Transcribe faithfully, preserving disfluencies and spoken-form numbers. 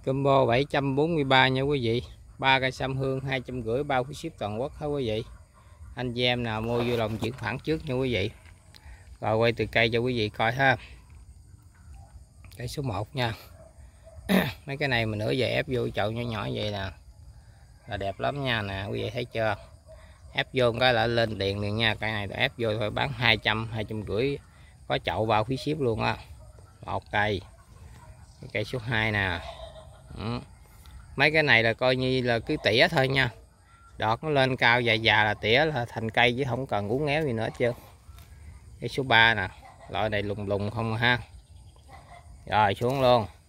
Combo bảy trăm bốn mươi ba nha quý vị. Ba cây sâm hương hai trăm rưỡi bao phí ship toàn quốc hả quý vị. Anh chị em nào mua vui lòng chuyển khoản trước nha quý vị. Rồi quay từ cây cho quý vị coi ha. Cây số một nha. Mấy cái này mình nửa giờ ép vô chậu nhỏ nhỏ vậy nè. Là đẹp lắm nha nè, quý vị thấy chưa? Ép vô cái là lên tiền liền nha. Cây này ép vô thôi bán hai trăm, hai trăm rưỡi. Có chậu bao phí ship luôn á. Một cây. Cây số hai nè. Ừ. Mấy cái này là coi như là cứ tỉa thôi nha. Đọt nó lên cao dài già là tỉa là thành cây chứ không cần uốn éo gì nữa hết trơn. Cây số ba nè. Loại này lùng lùng không ha. Rồi xuống luôn.